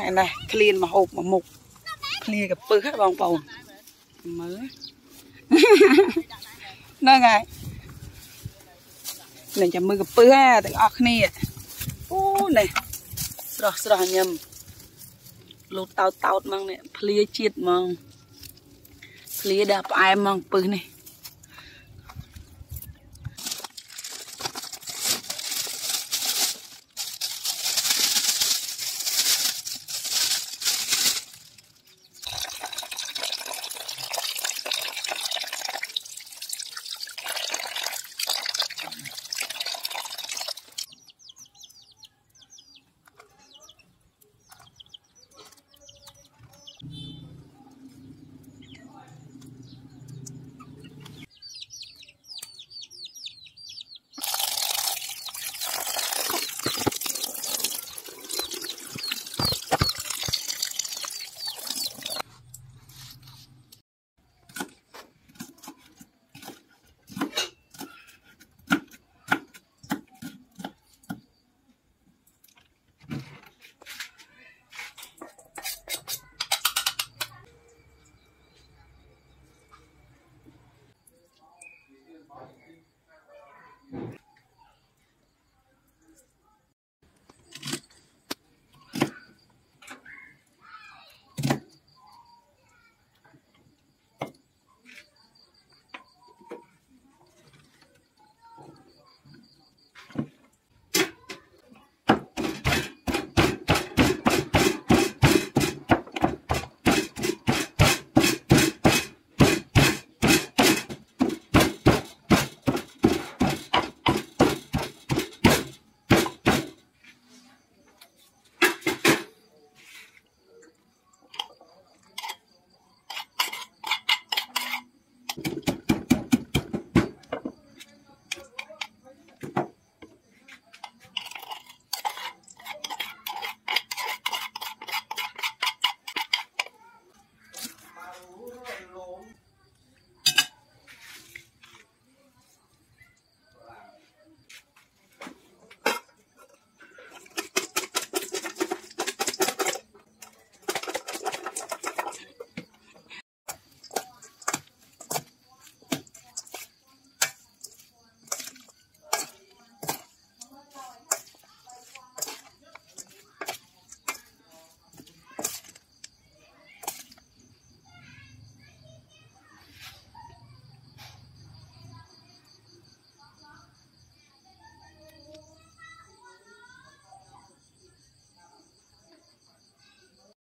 này clean mà hộp mà mục clean gặp bự hết bong bầu mới nơi ngày này chả mưa gặp bự ha từng óc nè ô này sờ nhầm lột tao mang nè clear chết mang clear đạp ai mang bự này